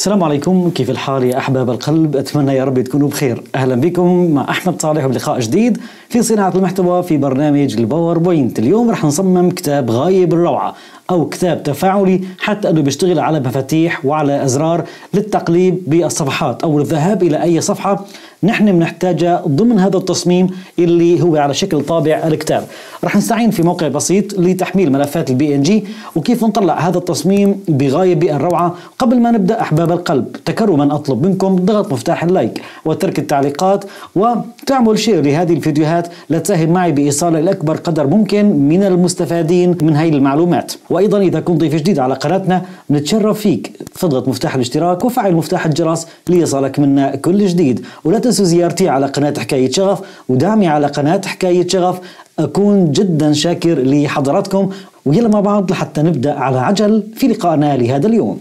السلام عليكم، كيف الحال يا أحباب القلب؟ أتمنى يا رب تكونوا بخير. أهلا بكم مع أحمد صالح بلقاء جديد في صناعة المحتوى في برنامج الباوربوينت. اليوم رح نصمم كتاب غاية بالروعة أو كتاب تفاعلي، حتى أنه بيشتغل على مفاتيح وعلى أزرار للتقليب بالصفحات أو الذهاب إلى أي صفحة نحن بنحتاجها ضمن هذا التصميم اللي هو على شكل طابع الكتاب. رح نستعين في موقع بسيط لتحميل ملفات PNG وكيف نطلع هذا التصميم بغاية بالروعة. قبل ما نبدأ أحباب القلب، تكرما أطلب منكم ضغط مفتاح اللايك وترك التعليقات وتعمل شير لهذه الفيديوهات لتساهم معي بإيصال الأكبر قدر ممكن من المستفادين من هذه المعلومات. وأيضا إذا كنت ضيف جديد على قناتنا نتشرف فيك، فاضغط مفتاح الاشتراك وفعل مفتاح الجرس ليصلك منا كل جديد. ولا تنسوا زيارتي على قناة حكاية شغف ودعمي على قناة حكاية شغف، أكون جدا شاكر لحضراتكم. ويلا مع بعض لحتى نبدأ على عجل في لقائنا لهذا اليوم.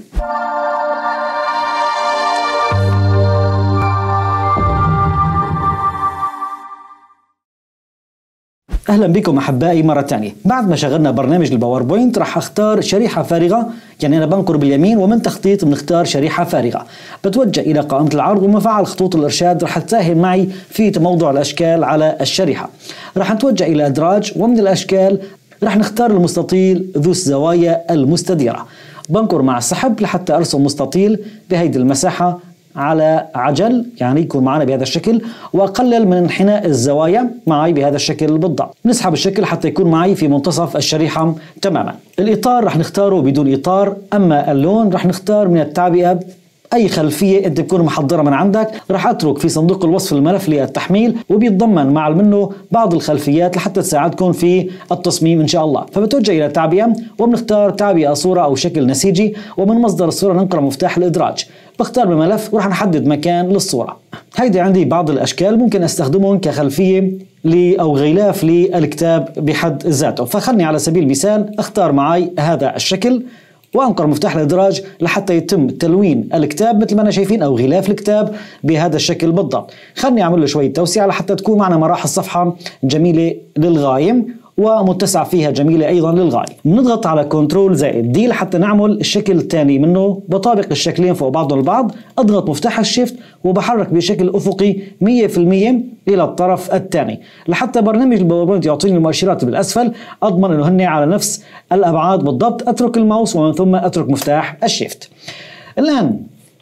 أهلا بكم أحبائي مرة تانية. بعد ما شغلنا برنامج الباوربوينت راح أختار شريحة فارغة، يعني أنا بنقر باليمين ومن تخطيط بنختار شريحة فارغة. بتوجه إلى قائمة العرض ومفعل خطوط الإرشاد راح تساهم معي في تموضع الأشكال على الشريحة. راح نتوجه إلى أدراج ومن الأشكال راح نختار المستطيل ذو الزوايا المستديرة. بنقر مع السحب لحتى أرسم مستطيل بهيدي المساحة على عجل، يعني يكون معنا بهذا الشكل، واقلل من انحناء الزوايا معي بهذا الشكل بالضبط. نسحب الشكل حتى يكون معي في منتصف الشريحة تماما. الاطار رح نختاره بدون اطار، اما اللون رح نختار من التعبئة اي خلفيه انت تكون محضره من عندك. راح اترك في صندوق الوصف الملف للتحميل وبيتضمن مع منه بعض الخلفيات لحتى تساعدكم في التصميم ان شاء الله. فبتوجه الى التعبئه وبنختار تعبئه صوره او شكل نسيجي، ومن مصدر الصوره ننقر مفتاح الادراج. بختار بملف وراح نحدد مكان للصوره. هيدي عندي بعض الاشكال ممكن استخدمهم كخلفيه او غلاف للكتاب بحد ذاته. فخلني على سبيل المثال اختار معي هذا الشكل وانقر مفتاح الادراج لحتى يتم تلوين الكتاب مثل ما انا شايفين او غلاف الكتاب بهذا الشكل بالضبط. خلني اعمل له شويه توسعه لحتى تكون معنا مراحل الصفحه جميله للغايه ومتسع فيها جميله ايضا للغايه. نضغط على كنترول زائد دي لحتى نعمل الشكل الثاني منه. بطابق الشكلين فوق بعضهم البعض، اضغط مفتاح الشيفت وبحرك بشكل افقي 100% الى الطرف الثاني لحتى برنامج الباوربوينت يعطيني المؤشرات بالاسفل، اضمن انه هن على نفس الابعاد بالضبط. اترك الماوس ومن ثم اترك مفتاح الشيفت. الان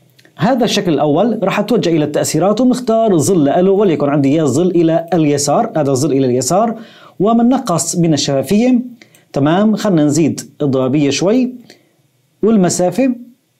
هذا الشكل الأول راح أتوجه إلى التأثيرات ونختار ظل له، وليكن عندي إياه ظل إلى اليسار. هذا الظل إلى اليسار ومنقص من الشفافية. تمام، خلنا نزيد الضبابية شوي والمسافة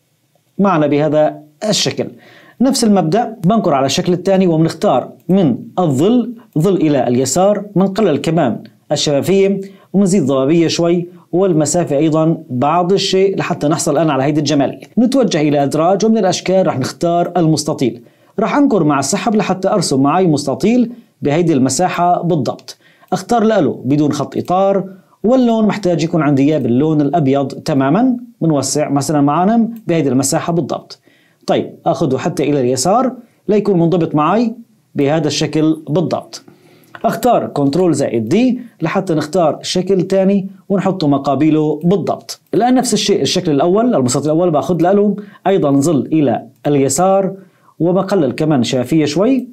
معنا بهذا الشكل. نفس المبدأ بنقر على الشكل الثاني وبنختار من الظل ظل إلى اليسار، بنقلل كمان الشفافية ومنزيد ضبابية شوي والمسافة أيضا بعض الشيء لحتى نحصل الآن على هيدي الجمالية. نتوجه إلى أدراج ومن الأشكال رح نختار المستطيل. رح أنقر مع السحب لحتى أرسم معي مستطيل بهيدي المساحة بالضبط. أختار له بدون خط إطار، واللون محتاج يكون عندي إياه باللون الأبيض تماما. بنوسع مثلا معنا بهيدي المساحة بالضبط. طيب أخذه حتى إلى اليسار ليكون منضبط معي بهذا الشكل بالضبط. اختار كنترول زائد دي لحتى نختار شكل ثاني ونحطه مقابله بالضبط. الآن نفس الشيء الشكل الأول المستطيل الأول باخذ له أيضا ظل إلى اليسار وبقلل كمان شفافية شوي،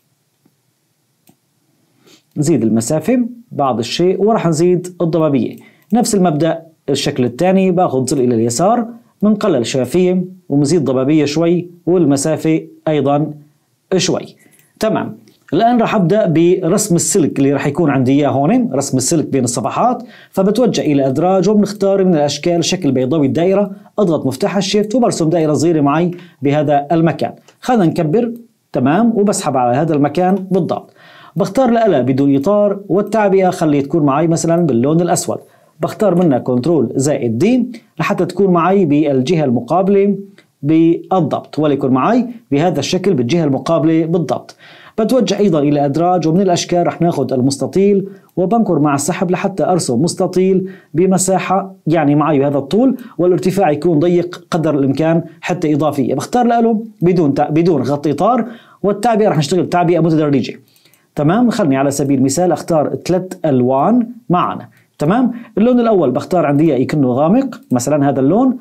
نزيد المسافة بعض الشيء وراح نزيد الضبابية. نفس المبدأ الشكل الثاني باخذ ظل إلى اليسار بنقلل شفافية ومزيد ضبابية شوي والمسافة أيضا شوي. تمام. الآن راح أبدأ برسم السلك اللي راح يكون عندي إياه هون، رسم السلك بين الصفحات. فبتوجه إلى أدراج وبنختار من الأشكال شكل بيضاوي الدائرة، أضغط مفتاح الشيفت وبرسم دائرة صغيرة معي بهذا المكان. خلينا نكبر. تمام، وبسحب على هذا المكان بالضبط. بختار لها بدون إطار والتعبئة خلي تكون معي مثلا باللون الأسود. بختار منها كنترول زائد دي لحتى تكون معي بالجهة المقابلة بالضبط، وليكن معي بهذا الشكل بالجهة المقابلة بالضبط. بتوجه أيضا إلى أدراج ومن الأشكال رح ناخذ المستطيل وبنقر مع السحب لحتى أرسم مستطيل بمساحة يعني معي هذا الطول والارتفاع يكون ضيق قدر الإمكان حتى إضافية. بختار له بدون خط إطار والتعبئة رح نشتغل تعبئة متدرجة. تمام، خلني على سبيل المثال اختار 3 ألوان معنا. تمام، اللون الأول بختار عندي يكونه غامق مثلا هذا اللون،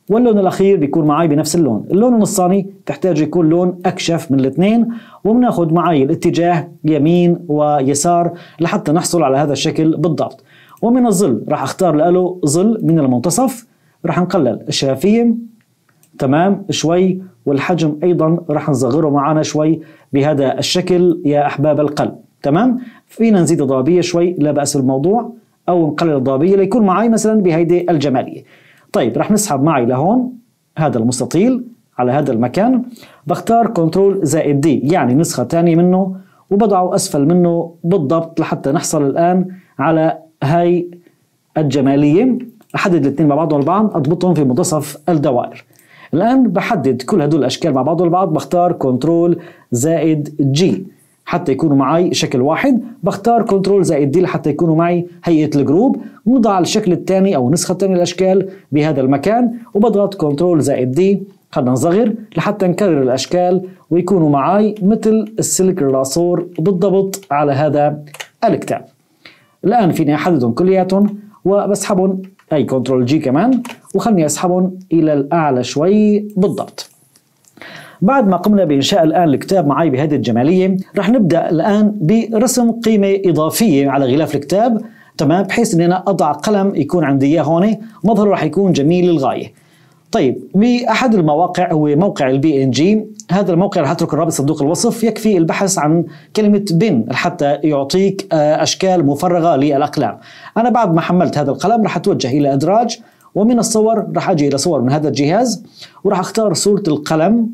واللون الأخير بيكون معي بنفس اللون. اللون النصاني تحتاج يكون لون أكشف من الاثنين، وبناخد معي الاتجاه يمين ويسار لحتى نحصل على هذا الشكل بالضبط. ومن الظل راح اختار له ظل من المنتصف، راح نقلل الشفافية تمام شوي، والحجم أيضا راح نصغره معنا شوي بهذا الشكل يا أحباب القلب. تمام، فينا نزيد الضبابية شوي لا بأس بالموضوع، أو نقلل الضبابية ليكون معي مثلا بهيدي الجمالية. طيب راح نسحب معي لهون هذا المستطيل على هذا المكان، بختار كنترول زائد دي يعني نسخة تانية منه، وبضعه أسفل منه بالضبط لحتى نحصل الآن على هاي الجمالية. أحدد الاثنين مع بعضهم البعض، أضبطهم في منتصف الدوائر. الآن بحدد كل هدول الأشكال مع بعضهم البعض، بختار كنترول زائد جي حتى يكونوا معي شكل واحد، بختار كنترول زائد دي لحتى يكونوا معي هيئة الجروب، ونضع الشكل الثاني أو النسخة الثانية للأشكال بهذا المكان، وبضغط كنترول زائد دي. خلنا نصغر لحتى نكرر الأشكال ويكونوا معي مثل السلك الراسور بالضبط على هذا الكتاب. الآن فيني أحددهم كلياتهم وبسحبهم، أي كنترول جي كمان، وخلني أسحبهم إلى الأعلى شوي بالضبط. بعد ما قمنا بإنشاء الآن الكتاب معي بهذه الجمالية، رح نبدأ الآن برسم قيمة إضافية على غلاف الكتاب. تمام، بحيث أني أنا أضع قلم يكون عندي إياه هون، مظهره رح يكون جميل للغاية. طيب بأحد المواقع هو موقع الBNG، هذا الموقع رح أترك الرابط صندوق الوصف، يكفي البحث عن كلمة بن حتى يعطيك أشكال مفرغة للأقلام. أنا بعد ما حملت هذا القلم رح أتوجه إلى إدراج، ومن الصور رح أجي إلى صور من هذا الجهاز، ورح أختار صورة القلم،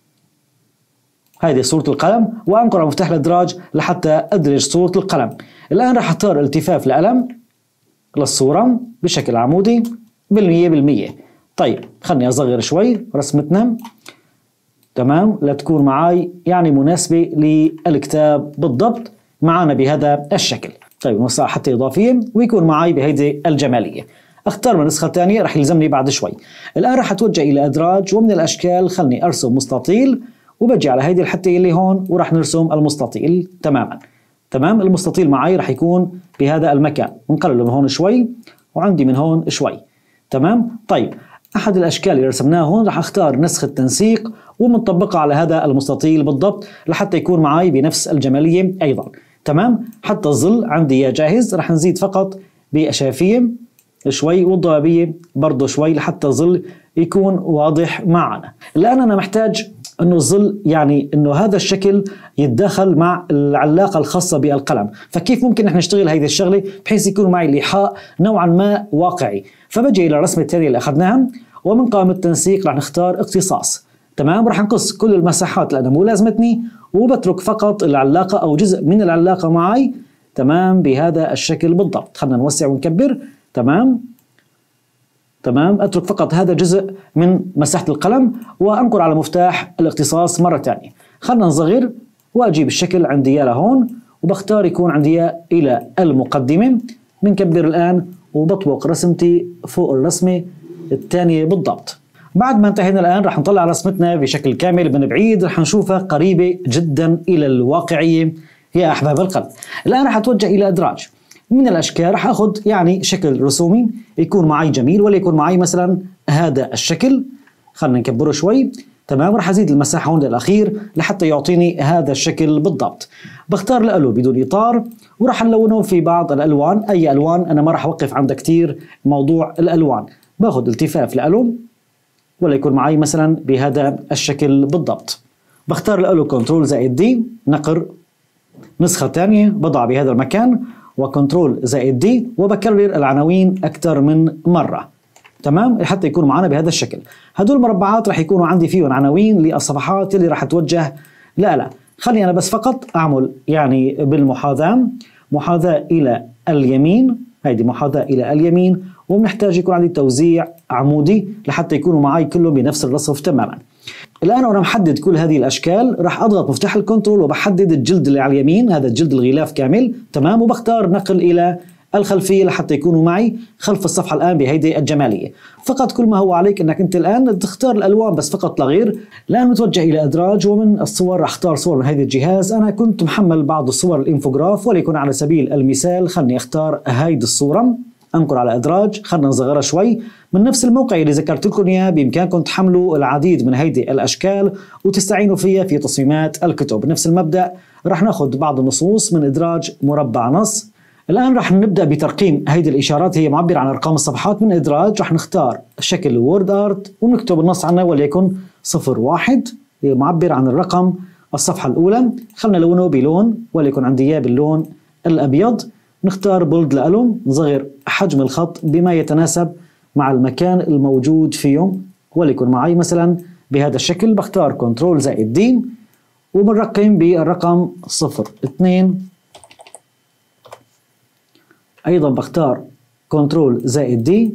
هذه صورة القلم، وأنقر على مفتاح الإدراج لحتى أدرج صورة القلم. الآن رح أختار التفاف القلم للصورة بشكل عمودي بالمية. طيب خلني أصغر شوي رسمتنا تمام لتكون معاي يعني مناسبة للكتاب بالضبط معنا بهذا الشكل. طيب نوسع حتى إضافية ويكون معاي بهيدي الجمالية. اختار من نسخة ثانية رح يلزمني بعد شوي. الآن رح أتوجه إلى إدراج، ومن الأشكال خلني أرسم مستطيل، وبجي على هيدي الحتة اللي هون ورح نرسم المستطيل تماما. تمام، المستطيل معي رح يكون بهذا المكان، ونقلله من هون شوي وعندي من هون شوي. تمام، طيب أحد الأشكال اللي رسمناها هون رح أختار نسخة تنسيق ومنطبقة على هذا المستطيل بالضبط لحتى يكون معي بنفس الجمالية أيضا. تمام، حتى الظل عندي جاهز، رح نزيد فقط بأشافية شوي والضبابية برضو شوي لحتى الظل يكون واضح معنا. الآن أنا محتاج أنه الظل يعني أنه هذا الشكل يتداخل مع العلاقة الخاصة بالقلم، فكيف ممكن نحن نشتغل هذه الشغلة بحيث يكون معي الإيحاء نوعا ما واقعي؟ فبجي إلى الرسمة الثانية اللي أخذناها، ومن قائمة التنسيق رح نختار اختصاص. تمام، رح نقص كل المساحات لأنها مو لازمتني، وبترك فقط العلاقة أو جزء من العلاقة معي. تمام، بهذا الشكل بالضبط. خلنا نوسع ونكبر. تمام، أترك فقط هذا جزء من مساحة القلم، وأنقر على مفتاح الاختصاص مرة ثانية. خلنا نصغر وأجيب الشكل عندي لهون، وبختار يكون عندي إلى المقدمة. بنكبر الآن وبطبق رسمتي فوق الرسمة الثانية بالضبط. بعد ما انتهينا الآن رح نطلع رسمتنا بشكل كامل من بعيد، رح نشوفها قريبة جدا إلى الواقعية يا أحباب القلب. الآن رح أتوجه إلى إدراج. من الأشكال رح أخذ يعني شكل رسومي يكون معي جميل، ولا يكون معي مثلا هذا الشكل. خلنا نكبره شوي. تمام، رح أزيد المساحة هون للأخير لحتى يعطيني هذا الشكل بالضبط. بختار له بدون إطار، ورح نلونه في بعض الألوان، أي ألوان، أنا ما رح أوقف عند كتير موضوع الألوان. باخذ التفاف لألو، ولا يكون معي مثلا بهذا الشكل بالضبط. بختار له كنترول زائد دي، نقر نسخة ثانية بضع بهذا المكان، وكنترول زائد دي، وبكرر العناوين أكثر من مرة. تمام، حتى يكون معنا بهذا الشكل. هدول المربعات رح يكونوا عندي فيهم عناوين للصفحات اللي رح توجه. لا خلي أنا بس فقط أعمل يعني بالمحاذاة، محاذاة إلى اليمين، هيدي محاذاة إلى اليمين، ومحتاج يكون عندي توزيع عمودي لحتى يكونوا معي كلهم بنفس الرصف تماما. الآن وأنا محدد كل هذه الأشكال رح أضغط مفتاح الكنترول وبحدد الجلد اللي على اليمين، هذا الجلد الغلاف كامل. تمام، وبختار نقل إلى الخلفية لحتى يكونوا معي خلف الصفحة الآن بهيدي الجمالية. فقط كل ما هو عليك أنك أنت الآن تختار الألوان بس فقط لا غير. الآن متوجه إلى إدراج، ومن الصور رح أختار صور من هذا الجهاز. أنا كنت محمل بعض الصور الإنفوغراف، وليكن على سبيل المثال خلني أختار هيدي الصورة. انقر على ادراج. خلينا نصغرها شوي. من نفس الموقع اللي ذكرت لكم اياه بامكانكم تحملوا العديد من هيدي الاشكال وتستعينوا فيها في تصميمات الكتب. بنفس المبدأ رح ناخذ بعض النصوص من ادراج مربع نص. الان رح نبدا بترقيم هيدي الاشارات، هي معبره عن ارقام الصفحات من ادراج. رح نختار شكل وورد ارت ونكتب النص عنه وليكن 01، هي معبر عن الرقم الصفحه الاولى. خلنا لونه بلون وليكن عندي اياه باللون الابيض. نختار بولد لألو، نصغر حجم الخط بما يتناسب مع المكان الموجود فيه، وليكن معي مثلا بهذا الشكل. بختار كنترول زائد دي وبنرقم بالرقم 02. ايضا بختار كنترول زائد دي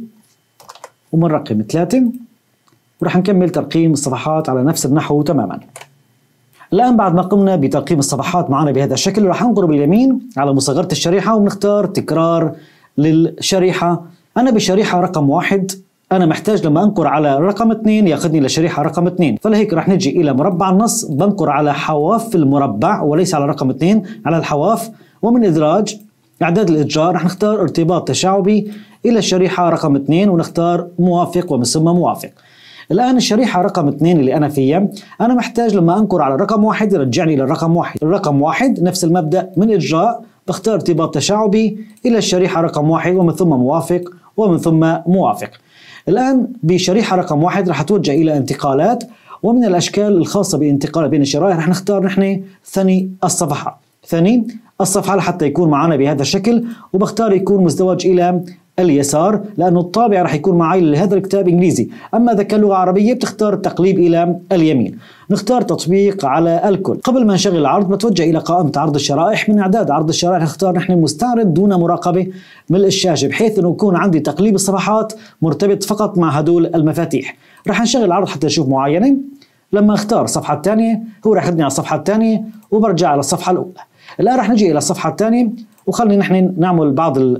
وبنرقم 3، ورح نكمل ترقيم الصفحات على نفس النحو تماما. الآن بعد ما قمنا بترقيم الصفحات معنا بهذا الشكل، رح ننقر باليمين على مصغرة الشريحة وبنختار تكرار للشريحة. أنا بالشريحة رقم 1، أنا محتاج لما أنقر على رقم 2 ياخذني لشريحة رقم 2، فلهيك رح نجي إلى مربع النص، بنقر على حواف المربع وليس على رقم 2، على الحواف. ومن إدراج إعداد الإتجار رح نختار ارتباط تشعبي إلى الشريحة رقم 2 ونختار موافق ومن ثم موافق. الآن الشريحة رقم 2 اللي أنا فيها، أنا محتاج لما أنقر على رقم 1 يرجعني للرقم 1. الرقم 1 نفس المبدأ، من إجراء بختار ارتباط تشعبي إلى الشريحة رقم 1 ومن ثم موافق ومن ثم موافق. الآن بشريحة رقم 1 رح أتوجه إلى انتقالات، ومن الأشكال الخاصة بانتقال بين الشرائح رح نختار نحن ثاني الصفحة. ثاني الصفحة لحتى يكون معنا بهذا الشكل، وبختار يكون مزدوج إلى اليسار لأنه الطابع رح يكون معي لهذا الكتاب إنجليزي. أما إذا كان لغة عربية بتختار التقليب إلى اليمين. نختار تطبيق على الكل. قبل ما نشغل العرض بتوجه إلى قائمة عرض الشرائح. من إعداد عرض الشرائح نختار نحن مستعرض دون مراقبة من الشاشة، بحيث أنه يكون عندي تقليب الصفحات مرتبط فقط مع هدول المفاتيح. رح نشغل العرض حتى نشوف معاينة. لما اختار الصفحة الثانية هو رح ياخذني على الصفحة الثانية وبرجع على الصفحة الأولى. الآن رح نجي إلى الصفحة الثانية وخلينا نحن نعمل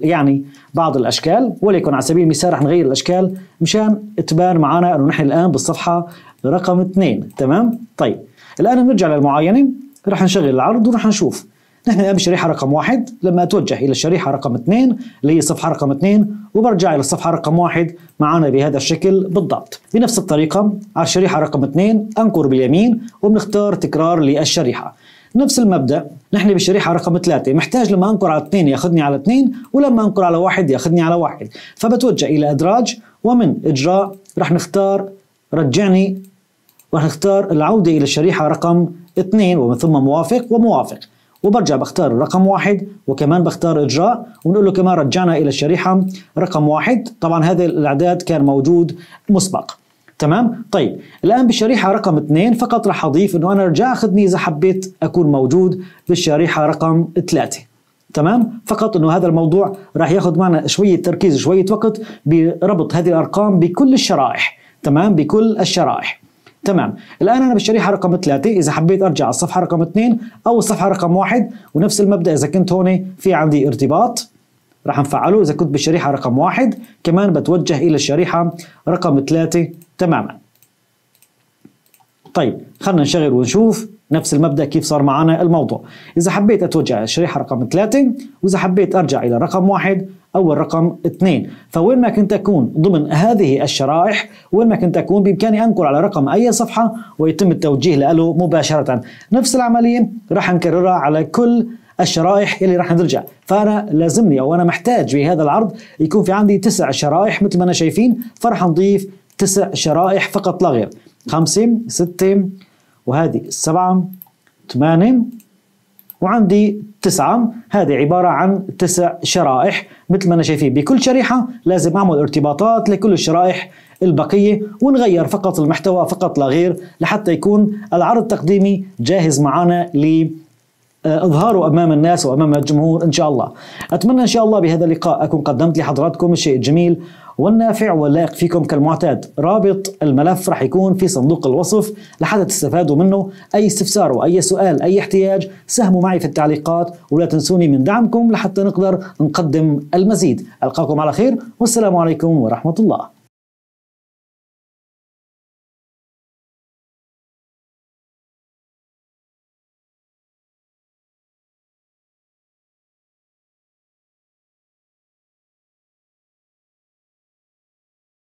بعض الأشكال، وليكن على سبيل المثال رح نغير الأشكال مشان تبان معنا أنه نحن الآن بالصفحة رقم 2. تمام؟ طيب الآن بنرجع للمعاينة، رح نشغل العرض ورح نشوف نحن الآن بالشريحة رقم 1. لما أتوجه إلى الشريحة رقم 2 اللي هي الصفحة رقم 2 وبرجع إلى الصفحة رقم 1 معنا بهذا الشكل بالضبط. بنفس الطريقة على الشريحة رقم 2 أنقر باليمين وبنختار تكرار للشريحة. نفس المبدأ نحن بالشريحة رقم 3 محتاج لما أنقر على 2 ياخذني على 2 ولما أنقر على 1 ياخذني على 1، فبتوجه إلى إدراج ومن إجراء رح نختار رجعني، ورح نختار العودة إلى الشريحة رقم 2 ومن ثم موافق وموافق، وبرجع بختار الرقم 1 وكمان بختار إجراء ونقول له كمان رجعنا إلى الشريحة رقم 1. طبعا هذا الإعداد كان موجود مسبق. تمام؟ طيب الآن بالشريحة رقم 2 فقط رح أضيف أنه أنا رجع أخذني إذا حبيت أكون موجود بالشريحة رقم 3. تمام؟ فقط أنه هذا الموضوع رح ياخذ معنا شوية تركيز وشوية وقت بربط هذه الأرقام بكل الشرائح. تمام؟ بكل الشرائح. تمام. الآن أنا بالشريحة رقم 3 إذا حبيت أرجع على الصفحة رقم 2 أو الصفحة رقم 1، ونفس المبدأ إذا كنت هون في عندي ارتباط رح نفعله. إذا كنت بالشريحة رقم 1 كمان بتوجه إلى الشريحة رقم 3 تماما. طيب خلنا نشغل ونشوف نفس المبدأ كيف صار معنا الموضوع. إذا حبيت أتوجه إلى الشريحة رقم 3 وإذا حبيت أرجع إلى رقم 1 أو الرقم 2، فوين ما كنت أكون ضمن هذه الشرائح، وين ما كنت أكون بإمكاني أنقر على رقم أي صفحة ويتم التوجيه له مباشرة. نفس العملية راح نكررها على كل الشرائح اللي راح نرجع. فأنا لازمني أو أنا محتاج بهذا العرض يكون في عندي 9 شرائح مثل ما أنا شايفين، فرح نضيف 9 شرائح فقط لا غير. 5 6 وهذه 7 8 وعندي 9. هذه عبارة عن 9 شرائح مثل ما أنا شايفين. بكل شريحة لازم أعمل ارتباطات لكل الشرائح البقية ونغير فقط المحتوى فقط لا غير لحتى يكون العرض التقديمي جاهز معنا إظهاره أمام الناس وأمام الجمهور إن شاء الله. أتمنى إن شاء الله بهذا اللقاء أكون قدمت لحضراتكم الشيء الجميل والنافع واللائق فيكم كالمعتاد. رابط الملف رح يكون في صندوق الوصف لحتى تستفادوا منه. أي استفسار وأي سؤال أي احتياج ساهموا معي في التعليقات، ولا تنسوني من دعمكم لحتى نقدر نقدم المزيد. ألقاكم على خير والسلام عليكم ورحمة الله.